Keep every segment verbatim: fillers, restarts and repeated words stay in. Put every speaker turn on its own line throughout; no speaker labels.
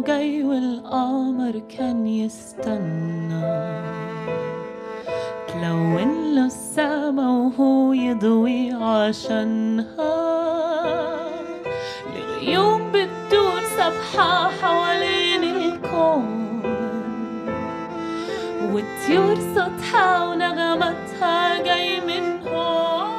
وجاي والقمر كان يستنى تلون له السما وهو يضوي عشانها. الغيوم بتدور سبحة حوالين الكون والطيور صوتها ونغمتها جاي من هون.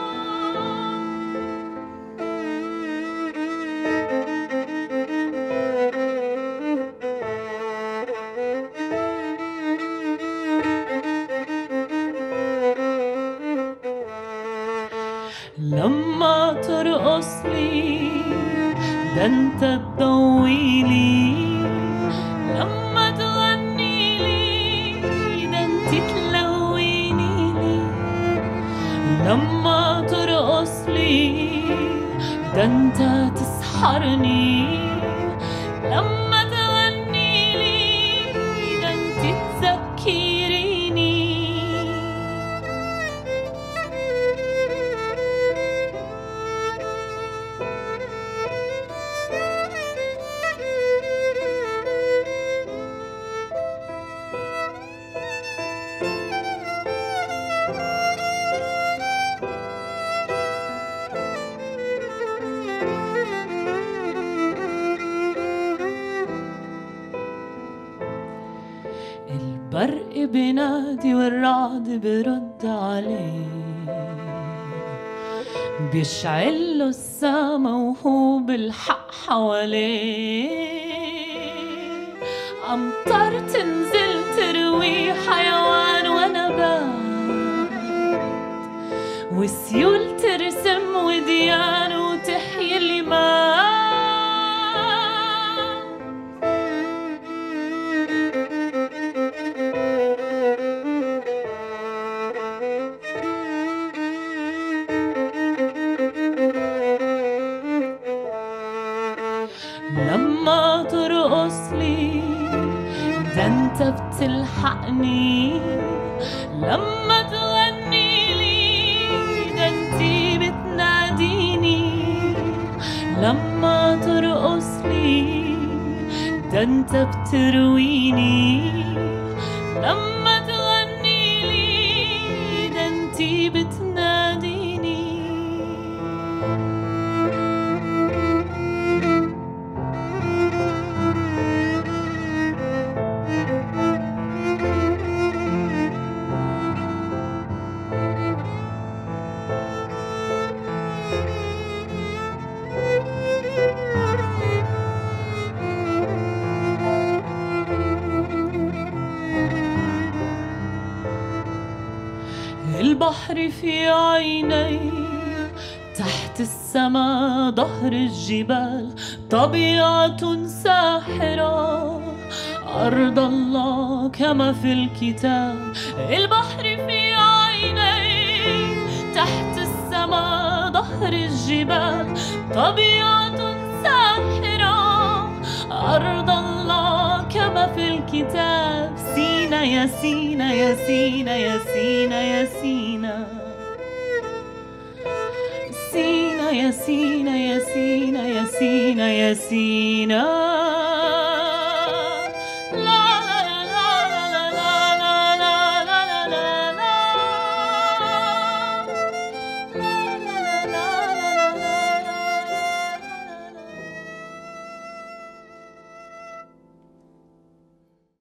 لما ترقص لي ده انت تضوي لي، لما تغني لي ده انت تلوني لي، لما ترقص لي ده انت تسحرني، لما تغني لي ده انت تذكريني. البرق بينادي والرعد برد عليه، بيشعله السما وهو بالحق حواليه. أمطار تنزل تروي حيوان ونبات، وسيول ترسم وديان وتحيي اللي مات. لما ترقص لي ده انت بتلحقني، لما تغني لي ده انت بتناديني، لما ترقص لي ده انت بترويني، لما تغني لي ده انت بتناديني. البحر في عيني تحت السما ظهر الجبال، طبيعة ساحرة أرض الله كما في الكتاب. البحر في عيني تحت السما ظهر الجبال، طبيعة ساحرة أرض الله كما في الكتاب. سينا يا سينا يا سينا يا سينا يا سينا، سينا يا سينا يا سينا يا سينا يا سينا.